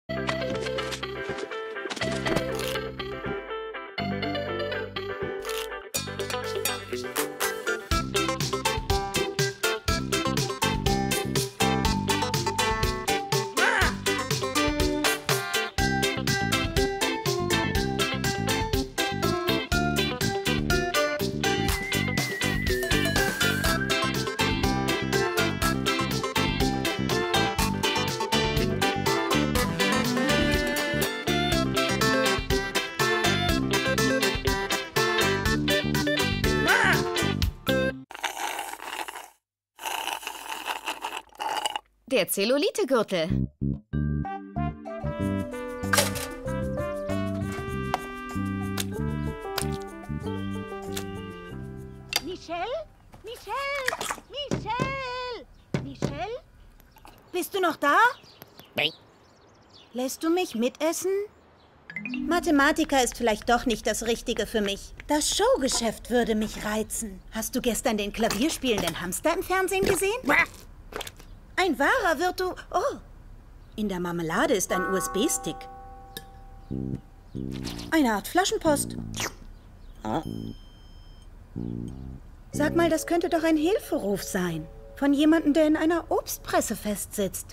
Der Zellulitegürtel. Michelle? Michelle? Michelle? Michelle? Bist du noch da? Nein. Lässt du mich mitessen? Mathematiker ist vielleicht doch nicht das Richtige für mich. Das Showgeschäft würde mich reizen. Hast du gestern den klavierspielenden Hamster im Fernsehen gesehen? Ein wahrer Oh, in der Marmelade ist ein USB-Stick. Eine Art Flaschenpost. Sag mal, das könnte doch ein Hilferuf sein. Von jemandem, der in einer Obstpresse festsitzt.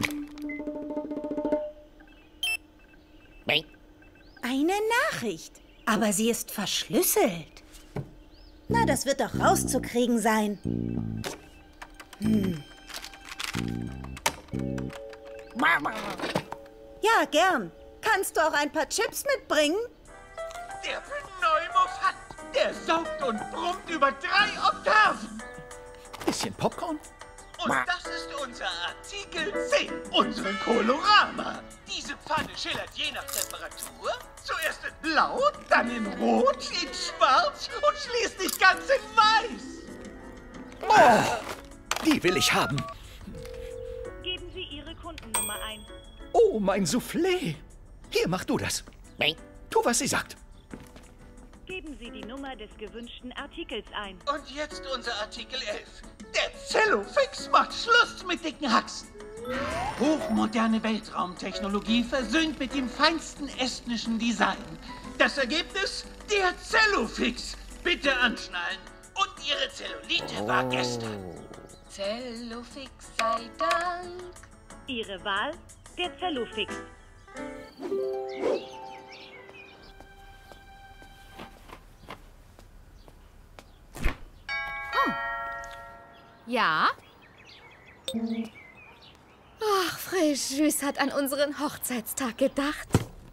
Nein. Eine Nachricht. Aber sie ist verschlüsselt. Na, das wird doch rauszukriegen sein. Ja, gern. Kannst du auch ein paar Chips mitbringen? Der Pneumofant, der saugt und brummt über 3 Oktaven. Bisschen Popcorn? Und das ist unser Artikel 10, unsere Colorama. Diese Pfanne schillert je nach Temperatur. Zuerst in Blau, dann in Rot, in Schwarz und schließlich ganz in Weiß. Oh, die will ich haben. Geben Sie Ihre Kundennummer ein. Oh, mein Soufflé. Hier, mach du das. Nein. Tu, was sie sagt. Geben Sie die Nummer des gewünschten Artikels ein. Und jetzt unser Artikel 11. Der Cellofix macht Schluss mit dicken Haxen. Hochmoderne Weltraumtechnologie versöhnt mit dem feinsten estnischen Design. Das Ergebnis? Der Cellofix. Bitte anschnallen. Und Ihre Zellulite war gestern. Cellofix sei Dank. Ihre Wahl? Der Cellofix. Ja? Ach, Fréjus hat an unseren Hochzeitstag gedacht.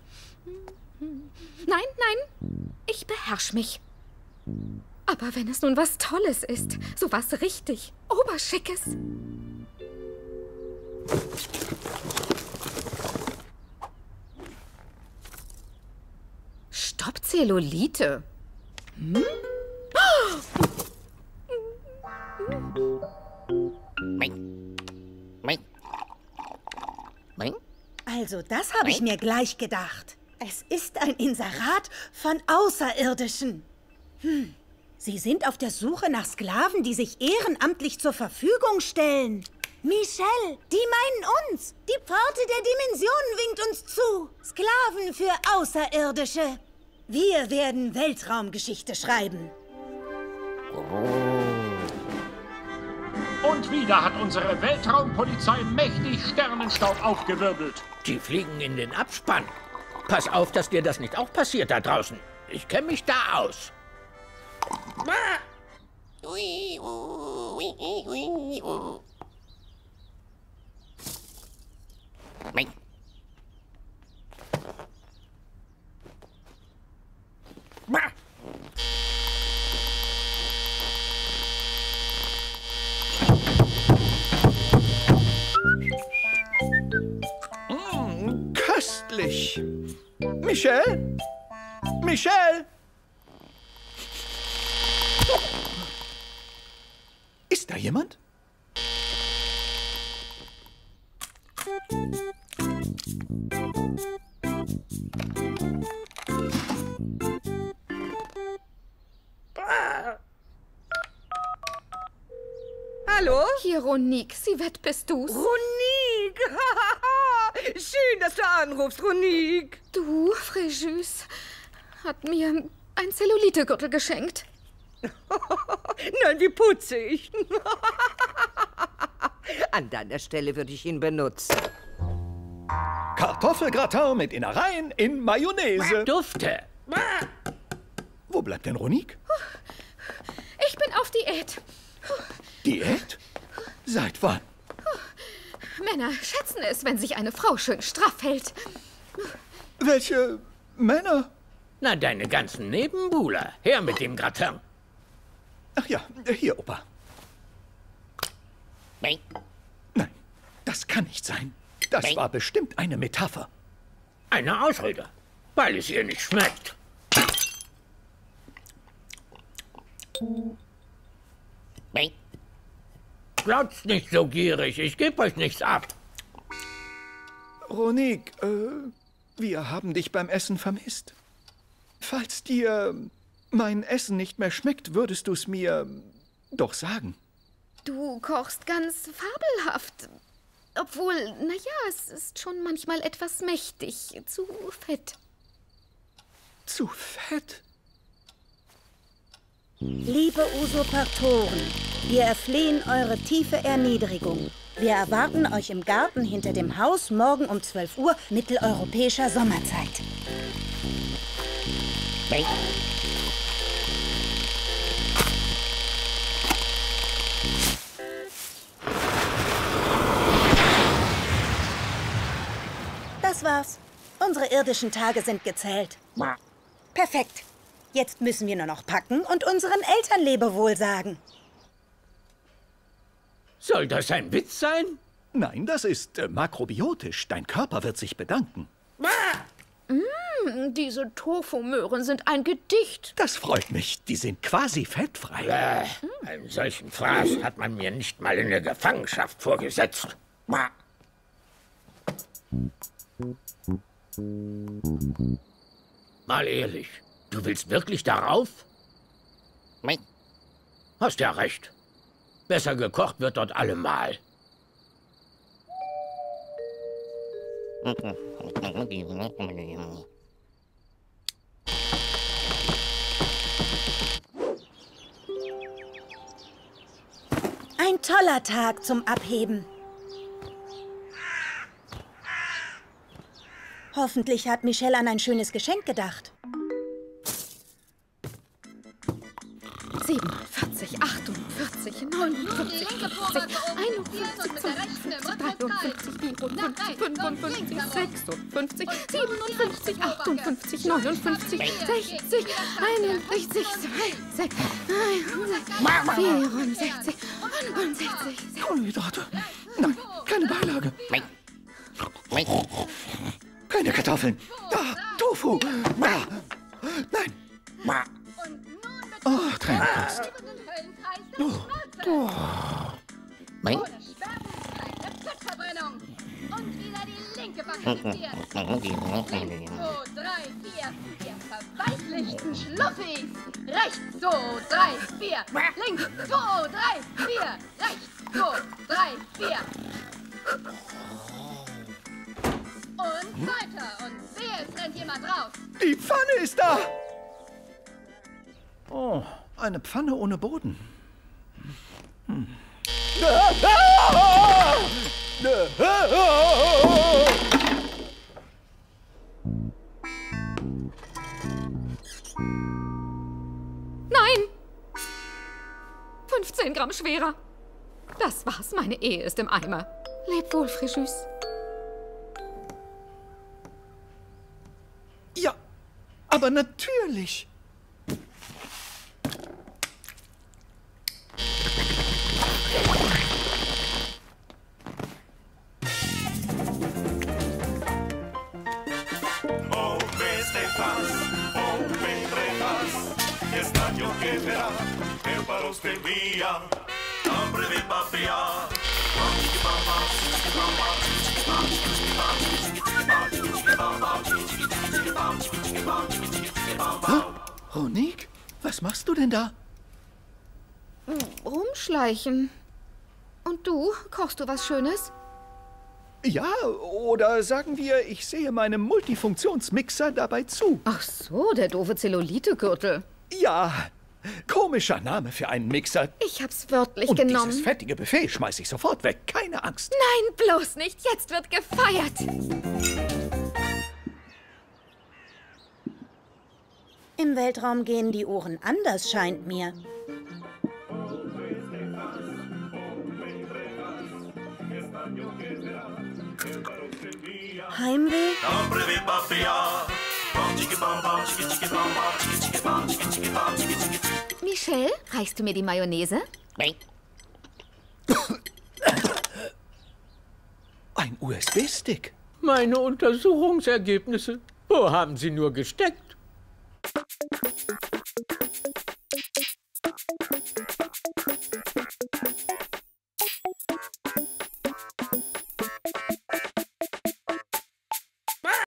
Nein, nein, ich beherrsch mich. Aber wenn es nun was Tolles ist, so was richtig Oberschickes. Stoppzellulite. Nein. Nein. Nein. Also, das habe ich mir gleich gedacht. Es ist ein Inserat von Außerirdischen. Sie sind auf der Suche nach Sklaven, die sich ehrenamtlich zur Verfügung stellen. Michelle, die meinen uns. Die Pforte der Dimensionen winkt uns zu. Sklaven für Außerirdische. Wir werden Weltraumgeschichte schreiben. Und wieder hat unsere Weltraumpolizei mächtig Sternenstaub aufgewirbelt. Die fliegen in den Abspann. Pass auf, dass dir das nicht auch passiert da draußen. Ich kenne mich da aus. Nein. Köstlich. Michelle? Michelle? Ist da jemand? Hallo? Hier, Ronique. Sivette, bist du's? Ronique! Schön, dass du anrufst, Ronique. Du, Fréjus, hat mir ein Zellulitegürtel geschenkt. Nein, wie putzig. An deiner Stelle würde ich ihn benutzen. Kartoffelgratin mit Innereien in Mayonnaise. Dufte. Wo bleibt denn Ronique? Ich bin auf Diät. Diät? Seit wann? Männer schätzen es, wenn sich eine Frau schön straff hält. Welche Männer? Na, deine ganzen Nebenbuhler. Her mit dem Gratin. Ach ja, hier, Opa. Nein, das kann nicht sein. Das war bestimmt eine Metapher. Eine Ausrede, weil es ihr nicht schmeckt. Glaubt's nicht so gierig, ich gebe euch nichts ab. Ronique, wir haben dich beim Essen vermisst. Falls dir mein Essen nicht mehr schmeckt, würdest du es mir doch sagen. Du kochst ganz fabelhaft. Obwohl, naja, es ist schon manchmal etwas mächtig. Zu fett. Zu fett? Liebe Usurpatoren, wir erflehen eure tiefe Erniedrigung. Wir erwarten euch im Garten hinter dem Haus morgen um 12 Uhr mitteleuropäischer Sommerzeit. Das war's. Unsere irdischen Tage sind gezählt. Perfekt. Jetzt müssen wir nur noch packen und unseren Eltern Lebewohl sagen. Soll das ein Witz sein? Nein, das ist makrobiotisch. Dein Körper wird sich bedanken. Diese Tofu-Möhren sind ein Gedicht. Das freut mich. Die sind quasi fettfrei. Einen solchen Fraß hat man mir nicht mal in der Gefangenschaft vorgesetzt. Mal ehrlich, du willst wirklich darauf? Hast ja recht. Besser gekocht wird dort allemal. Ein toller Tag zum Abheben. Hoffentlich hat Michelle an ein schönes Geschenk gedacht. 47, 48, 49, 50, 51, 52, 53, 54, 55, 56, 57, 58, 59, 60, 61, 62, 63, 64, Kohlenhydrate. Nein, keine Beilage. Keine Kartoffeln. Tofu. Nein. Oh, Tränenkunst. Und wieder die linke Backe fixiert. 1, 2, 3, 4. Ihr verweichlichten Schluffis. Rechts, 2, 3, 4. Links, 2, 3, 4. Rechts, 2, 3, 4. Und weiter. Und wehe, es rennt jemand raus. Die Pfanne ist da. Oh, eine Pfanne ohne Boden. Nein! 15 Gramm schwerer. Das war's, meine Ehe ist im Eimer. Leb wohl, Fréjus. Ja, aber natürlich. Ronique, was machst du denn da? Rumschleichen. Und du, kochst du was Schönes? Ja, oder sagen wir, ich sehe meinem Multifunktionsmixer dabei zu. Ach so, der doofe Zellulitegürtel. Ja, komischer Name für einen Mixer. Ich hab's wörtlich Und genommen. dieses fettige Buffet schmeiß ich sofort weg. Keine Angst. Nein, bloß nicht. Jetzt wird gefeiert. Im Weltraum gehen die Uhren anders, scheint mir. Heimweh? Michelle, reichst du mir die Mayonnaise? Ein USB-Stick. Meine Untersuchungsergebnisse. Wo haben Sie nur gesteckt?